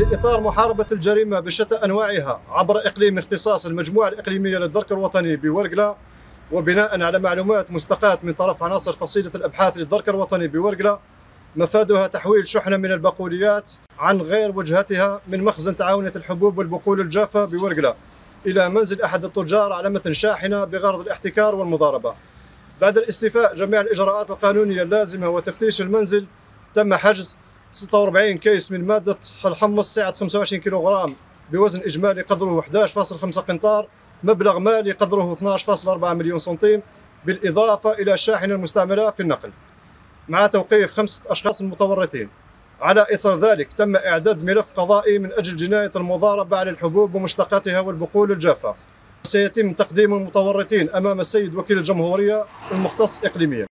في إطار محاربة الجريمة بشتى أنواعها عبر إقليم اختصاص المجموعة الإقليمية للدرك الوطني بورقلة، وبناء على معلومات مستقاة من طرف عناصر فصيلة الأبحاث للدرك الوطني بورقلة، مفادها تحويل شحنة من البقوليات عن غير وجهتها من مخزن تعاونية الحبوب والبقول الجافة بورقلة إلى منزل أحد التجار على متن شاحنة بغرض الاحتكار والمضاربة. بعد الاستيفاء جميع الإجراءات القانونية اللازمة وتفتيش المنزل، تم حجز 46 كيس من مادة الحمص سعة 25 كيلوغرام بوزن إجمالي قدره 11.5 قنطار، مبلغ مالي قدره 12.4 مليون سنتيم، بالإضافة إلى الشاحنة المستعملة في النقل، مع توقيف 5 أشخاص متورطين. على إثر ذلك تم إعداد ملف قضائي من أجل جناية المضاربة على الحبوب ومشتقاتها والبقول الجافة، سيتم تقديم المتورطين أمام السيد وكيل الجمهورية المختص إقليميا.